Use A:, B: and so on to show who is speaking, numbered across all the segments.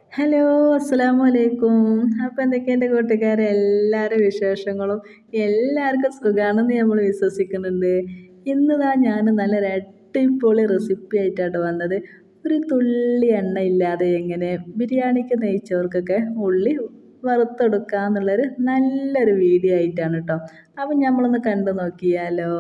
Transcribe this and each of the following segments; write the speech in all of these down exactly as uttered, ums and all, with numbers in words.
A: Hello, അസ്സലാമു അലൈക്കും. അപ്പോൾ എന്തൊക്കെയുണ്ട് കൂട്ടുകാരെ, എല്ലാവരും വിശേഷങ്ങളും എല്ലാവർക്കും സുഖമാണെന്ന് നമ്മൾ വിശ്വസിക്കുന്നുണ്ട്. ഇന്നിതാ ഞാൻ നല്ലൊരു അടിപൊളി റെസിപ്പി ആയിട്ടാണ് വന്നത്. ഒരു തുള്ളി എണ്ണ ഇല്ലാതെ എങ്ങനെ ബിരിയാണിക്ക് നെയ്ച്ചോർക്കൊക്കെ ഉള്ളി വറുത്തെടുക്കുക എന്നുള്ളൊരു നല്ലൊരു വീഡിയോ ആയിട്ടാണ് കേട്ടോ. അപ്പം നമ്മളൊന്ന് കണ്ടു നോക്കിയാലോ.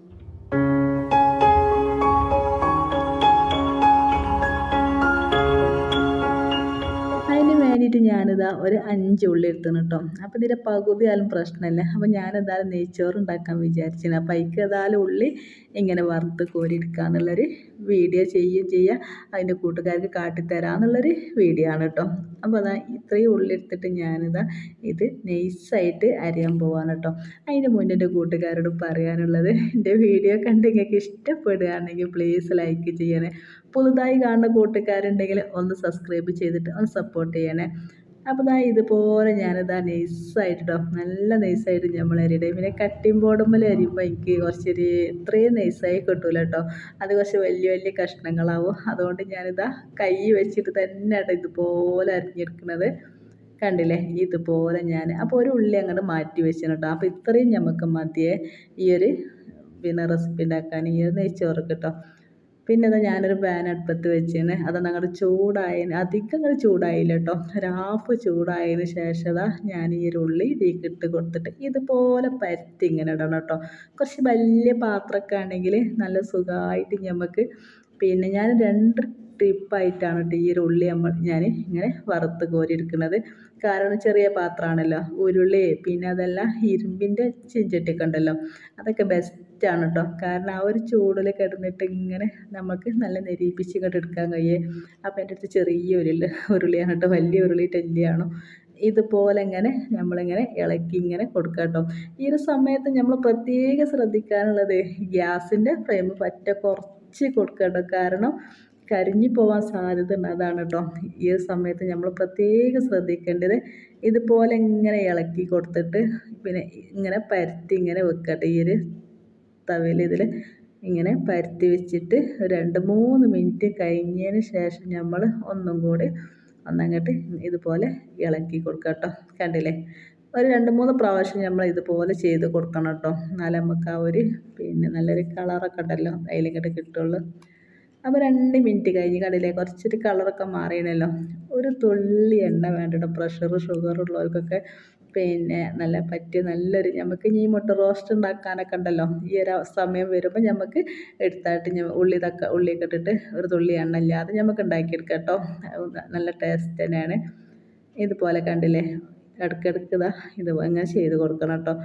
A: അതിന് വേണ്ടിയിട്ട് ഞാനിതാ ഒരു അഞ്ച് ഉള്ളി എടുത്തുന്നു കേട്ടോ. അപ്പോൾ ഇതിൻ്റെ പകുതി ആയാലും പ്രശ്നമില്ല. അപ്പോൾ ഞാനെന്തായാലും നെയ്ച്ചോറ് ഉണ്ടാക്കാൻ വിചാരിച്ചിരുന്നു. അപ്പോൾ അതിക്ക് ഏതായാലും ഉള്ളി ഇങ്ങനെ വറുത്ത് കോരിയെടുക്കുക എന്നുള്ളൊരു വീഡിയോ ചെയ്യുകയും ചെയ്യുക, അതിൻ്റെ കൂട്ടുകാർക്ക് കാട്ടിത്തരാമെന്നുള്ളൊരു വീഡിയോ ആണ് കേട്ടോ. അപ്പോൾ അതാ ഇത്രയും ഉള്ളി എടുത്തിട്ട് ഞാനിതാ ഇത് നൈസായിട്ട് അരിയാൻ പോവാണ് കേട്ടോ. അതിന് മുന്നേ എൻ്റെ കൂട്ടുകാരോട് പറയാനുള്ളത്, എൻ്റെ വീഡിയോ കണ്ട് നിങ്ങൾക്ക് ഇഷ്ടപ്പെടുകയാണെങ്കിൽ പ്ലീസ് ലൈക്ക് ചെയ്യണേ. പുതുതായി കാണുന്ന കൂട്ടുകാരുണ്ടെങ്കിൽ ഒന്ന് സബ്സ്ക്രൈബ് ചെയ്തിട്ട് ഒന്ന് സപ്പോർട്ട് ചെയ്യണേ. അപ്പോൾ ഇതാ ഇതുപോലെ ഞാനിതാ നൈസായിട്ടോ, നല്ല നൈസായിട്ട് നമ്മൾ അരിയുടെ. പിന്നെ കട്ടിംഗ് ബോർഡുമ്മൽ അരിയുമ്പോൾ എനിക്ക് കുറച്ചൊരു ഇത്രയും നൈസായി കിട്ടൂല കേട്ടോ. അത് കുറച്ച് വലിയ വലിയ കഷ്ണങ്ങളാവും. അതുകൊണ്ട് ഞാനിതാ കൈ വെച്ചിട്ട് തന്നെയാണ് ഇതുപോലെ അരിഞ്ഞെടുക്കുന്നത്. കണ്ടില്ലേ, ഇതുപോലെ ഞാൻ അപ്പോൾ ഒരു ഉള്ളി അങ്ങോട്ട് മാറ്റി വെച്ചിന് കേട്ടോ. അപ്പോൾ ഇത്രയും നമുക്ക് മതിയേ ഈ ഒരു പിന്നെ റെസിപ്പി ഉണ്ടാക്കാൻ, ഈ ഒരു നെയ്ച്ചോറ് കേട്ടോ. പിന്നെ അതാ ഞാനൊരു പാൻ അടുപ്പത്ത് വെച്ചിന്. അതൊന്ന് അങ്ങോട്ട് ചൂടായതിന്, അധികം അങ്ങോട്ട് ചൂടായില്ല കേട്ടോ. ഒരു ഹാഫ് ചൂടായതിന് ശേഷം അതാ ഞാൻ ഈ ഒരു ഉള്ളി ഇതിലേക്ക് ഇട്ട് കൊടുത്തിട്ട് ഇതുപോലെ പരത്തി ഇങ്ങനെ ഇടണം കേട്ടോ. കുറച്ച് വലിയ പാത്രമൊക്കെ ആണെങ്കിൽ നല്ല സുഖമായിട്ട് നമുക്ക്, പിന്നെ ഞാൻ രണ്ട് ട്രിപ്പായിട്ടാണ് കേട്ടോ ഈ ഒരു ഉള്ളി നമ്മൾ ഞാൻ ഇങ്ങനെ വറുത്ത് കോരിയെടുക്കുന്നത്. കാരണം ചെറിയ പാത്രമാണല്ലോ, ഉരുളി പിന്നെ അതെല്ലാം ഇരുമ്പിൻ്റെ ചീഞ്ചട്ടിയൊക്കെ ഉണ്ടല്ലോ, അതൊക്കെ ബെസ്റ്റാണ് കേട്ടോ. കാരണം ആ ഒരു ചൂടിൽ കിടന്നിട്ട് ഇങ്ങനെ നമുക്ക് നല്ല നെരിപ്പിച്ച് ഇങ്ങോട്ട് എടുക്കാൻ കഴിയേ. അപ്പോൾ എൻ്റെ അടുത്ത് ചെറിയ ഉരുളി ഉരുളിയാണ് കേട്ടോ, വലിയ ഉരുളി ടെല്ലിയാണോ. ഇതുപോലെ ഇങ്ങനെ നമ്മളിങ്ങനെ ഇളക്കി ഇങ്ങനെ കൊടുക്കുക കേട്ടോ. ഈ ഒരു സമയത്ത് നമ്മൾ പ്രത്യേകം ശ്രദ്ധിക്കാനുള്ളത് ഗ്യാസിൻ്റെ ഫ്ലെയിം പറ്റ കുറച്ച് കൊടുക്കുക കേട്ടോ. കാരണം കരിഞ്ഞു പോകാൻ സാധ്യത ഉണ്ട്, അതാണ് കേട്ടോ. ഈ ഒരു സമയത്ത് നമ്മൾ പ്രത്യേകം ശ്രദ്ധിക്കേണ്ടത് ഇതുപോലെ ഇങ്ങനെ ഇളക്കി കൊടുത്തിട്ട് പിന്നെ ഇങ്ങനെ പരത്തി ഇങ്ങനെ വെക്കട്ടെ. ഈ ഒരു തവയിൽ ഇതിൽ ഇങ്ങനെ പരത്തി വെച്ചിട്ട് രണ്ട് മൂന്ന് മിനിറ്റ് കഴിഞ്ഞതിന് ശേഷം നമ്മൾ ഒന്നും കൂടി ഒന്നങ്ങോട്ട് ഇതുപോലെ ഇളക്കി കൊടുക്കുക കേട്ടോ. കണ്ടില്ലേ, ഒരു രണ്ട് മൂന്ന് പ്രാവശ്യം നമ്മൾ ഇതുപോലെ ചെയ്ത് കൊടുക്കണം കേട്ടോ. എന്നാലും നമുക്ക് ആ ഒരു പിന്നെ നല്ലൊരു കളറൊക്കെ ഉണ്ടല്ലോ അതിലിങ്ങോട്ട് കിട്ടുള്ളൂ. അപ്പോൾ രണ്ട് മിനിറ്റ് കഴിഞ്ഞ് കണ്ടില്ലേ, കുറച്ചൊരു കളറൊക്കെ മാറിയണല്ലോ. ഒരു തുള്ളി എണ്ണ വേണ്ടിയിട്ട് പ്രഷർ ഷുഗർ ഉള്ളവർക്കൊക്കെ പിന്നെ നല്ല പറ്റിയ നല്ലൊരു, നമുക്ക് ഇനി മുട്ട റോസ്റ്റ് ഉണ്ടാക്കാനൊക്കെ ഉണ്ടല്ലോ, ഈ ഒരു സമയം വരുമ്പോൾ നമുക്ക് എടുത്തായിട്ട് ഉള്ളി തക്ക ഉള്ളിയൊക്കെ ഇട്ടിട്ട് ഒരു തുള്ളി എണ്ണ ഇല്ലാതെ നമുക്ക് ഉണ്ടാക്കിയെടുക്കാം കേട്ടോ. നല്ല ടേസ്റ്റ് തന്നെയാണ്. ഇതുപോലെ കണ്ടില്ലേ, ഇടയ്ക്കിടയ്ക്ക് ഇതാ ഇത് അങ്ങനെ ചെയ്ത് കൊടുക്കണം കേട്ടോ.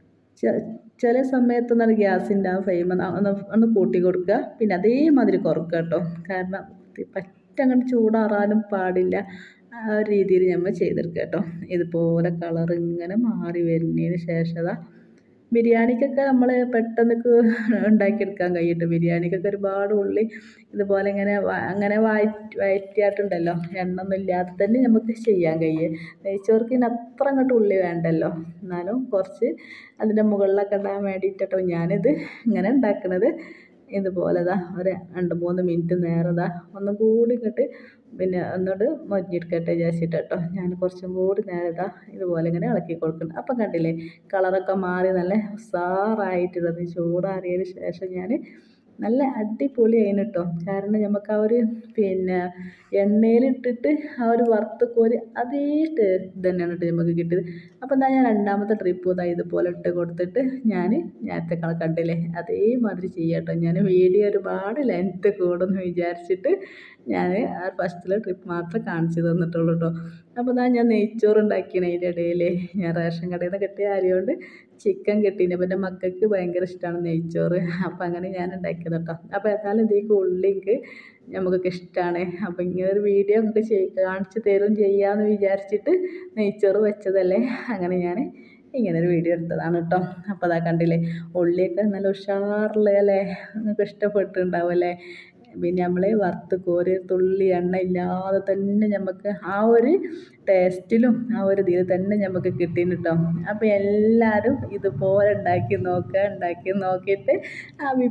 A: ചില സമയത്ത് എന്നാൽ ഗ്യാസിൻ്റെ ആ ഫ്ലെയിം ഒന്ന് ഒന്ന് കൂട്ടി കൊടുക്കുക, പിന്നെ അതേമാതിരി കുറക്കുക കേട്ടോ. കാരണം പറ്റ അങ്ങോട്ട് ചൂടാറാനും പാടില്ല. ആ ഒരു രീതിയിൽ നമ്മൾ ചെയ്തെടുക്കുക കേട്ടോ. ഇതുപോലെ കളർ ഇങ്ങനെ മാറി വരുന്നതിന് ശേഷം അതാ ബിരിയാണിക്കൊക്കെ നമ്മൾ പെട്ടെന്ന് ഉണ്ടാക്കിയെടുക്കാൻ കഴിയും. ബിരിയാണിക്കൊക്കെ ഒരുപാട് ഉള്ളി ഇതുപോലെ ഇങ്ങനെ അങ്ങനെ വഴറ്റി വഴറ്റിയായിട്ടുണ്ടല്ലോ, എണ്ണ ഒന്നും ഇല്ലാതെ തന്നെ നമുക്ക് ചെയ്യാൻ കഴിയും. നെയ്ച്ചോർക്ക് ഇനി അത്ര അങ്ങോട്ട് ഉള്ളി വേണ്ടല്ലോ, എന്നാലും കുറച്ച് അതിൻ്റെ മുകളിലൊക്കെ ഇടാൻ വേണ്ടിയിട്ടോ ഞാനിത് ഇങ്ങനെ ഉണ്ടാക്കുന്നത്. ഇതുപോലെ ഇതാ ഒരു രണ്ട് മൂന്ന് മിനിറ്റ് നേരം ഇതാ ഒന്നും കൂടി ഇങ്ങോട്ട് പിന്നെ ഒന്നുകൂടി മൊരിഞ്ഞെടുക്കട്ടെ വിചാരിച്ചിട്ട് കേട്ടോ. ഞാൻ കുറച്ചും കൂടി നേരം ഇതാ ഇതുപോലെ ഇങ്ങനെ ഇളക്കി കൊടുക്കുന്നുണ്ട്. അപ്പം കണ്ടില്ലേ, കളറൊക്കെ മാറി നല്ല ഉസാറായിട്ടുള്ളത്. ചൂടാറിയതിന് ശേഷം ഞാൻ നല്ല അടിപൊളി അതിന് കേട്ടോ. കാരണം നമുക്ക് ആ ഒരു പിന്നെ എണ്ണയിലിട്ടിട്ട് ആ ഒരു വറുത്ത് കോരി അതേ ടേസ്റ്റ് തന്നെയാണ് കേട്ടോ നമുക്ക് കിട്ടിയത്. അപ്പോൾ എന്താ ഞാൻ രണ്ടാമത്തെ ട്രിപ്പ് ഇതാ ഇതുപോലെ ഇട്ട് കൊടുത്തിട്ട് ഞാൻ നേരത്തെ കളർ കണ്ടില്ലേ അതേമാതിരി ചെയ്യാം കേട്ടോ. ഞാൻ വീഡിയോ ഒരുപാട് ലെങ്ത്ത് കൂടുമെന്ന് വിചാരിച്ചിട്ട് ഞാൻ ആ ഫസ്റ്റിലെ ട്രിപ്പ് മാത്രമേ കാണിച്ചു തന്നിട്ടുള്ളൂ കേട്ടോ. അപ്പോൾ ഇതാ ഞാൻ നെയ്ച്ചോറ് ഉണ്ടാക്കിയാണ്. അതിൻ്റെ ഇടയിൽ ഞാൻ റേഷൻ കടയിൽ നിന്ന് കിട്ടിയ അരി കൊണ്ട് ചിക്കൻ കിട്ടീന്. അപ്പോൾ എൻ്റെ മക്കൾക്ക് ഭയങ്കര ഇഷ്ടമാണ് നെയ്ച്ചോറ്. അപ്പോൾ അങ്ങനെ ഞാൻ ഉണ്ടാക്കിയത് കേട്ടോ. അപ്പോൾ ഏതായാലും ഇതിലേക്ക് ഉള്ളിക്ക് നമുക്കൊക്കെ ഇഷ്ടമാണ്. അപ്പോൾ ഇങ്ങനെ ഒരു വീഡിയോ നമുക്ക് ചെയ് കാണിച്ച് തരും ചെയ്യാമെന്ന് വിചാരിച്ചിട്ട് നെയ്ച്ചോറ് വെച്ചതല്ലേ, അങ്ങനെ ഞാൻ ഇങ്ങനെ ഒരു വീഡിയോ എടുത്തതാണ് കേട്ടോ. അപ്പോൾ അതാ കണ്ടില്ലേ, ഉള്ളിയൊക്കെ നല്ല ഉഷാറുള്ളതല്ലേ, നിങ്ങൾക്ക് ഇഷ്ടപ്പെട്ടിട്ടുണ്ടാവും അല്ലേ. പിന്നെ നമ്മൾ വറുത്ത് കോരി തുള്ളി എണ്ണ ഇല്ലാതെ തന്നെ നമുക്ക് ആ ഒരു ടേസ്റ്റിലും ആ ഒരു ഇതിൽ തന്നെ നമുക്ക് കിട്ടീന് കേട്ടോ. അപ്പോൾ എല്ലാവരും ഇതുപോലെ ഉണ്ടാക്കി നോക്കുക. ഉണ്ടാക്കി നോക്കിയിട്ട്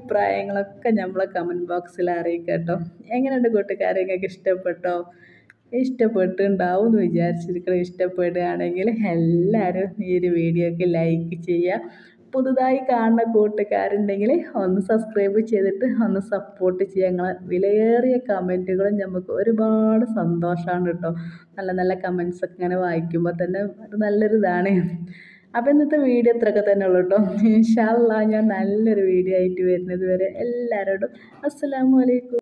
A: അഭിപ്രായങ്ങളൊക്കെ നമ്മളെ കമൻറ്റ് ബോക്സിൽ അറിയിക്കുക കേട്ടോ. എങ്ങനെയുണ്ട് കൂട്ടുകാരെ, നിങ്ങൾക്ക് ഇഷ്ടപ്പെട്ടോ? ഇഷ്ടപ്പെട്ടുണ്ടാവും എന്ന് വിചാരിച്ചിരിക്കണം. ഇഷ്ടപ്പെടുകയാണെങ്കിൽ എല്ലാവരും ഈ ഒരു വീഡിയോക്ക് ലൈക്ക് ചെയ്യുക. പുതുതായി കാണുന്ന കൂട്ടുകാരുണ്ടെങ്കിൽ ഒന്ന് സബ്സ്ക്രൈബ് ചെയ്തിട്ട് ഒന്ന് സപ്പോർട്ട് ചെയ്യുക. ഞങ്ങളെ വിലയേറിയ കമൻറ്റുകളും നമുക്ക് ഒരുപാട് സന്തോഷമാണ് കേട്ടോ. നല്ല നല്ല കമൻസൊക്കെ ഇങ്ങനെ വായിക്കുമ്പോൾ തന്നെ അത് നല്ലൊരു ഇതാണ്. അപ്പോൾ ഇന്നത്തെ വീഡിയോ ഇത്രയൊക്കെ തന്നെ ഉള്ളൂ കേട്ടോ. ഇൻഷാ അല്ലാഹ് ഞാൻ നല്ലൊരു വീഡിയോ ആയിട്ട് വരുന്നത് വരെ എല്ലാവരോടും അസ്സലാമു അലൈക്കും.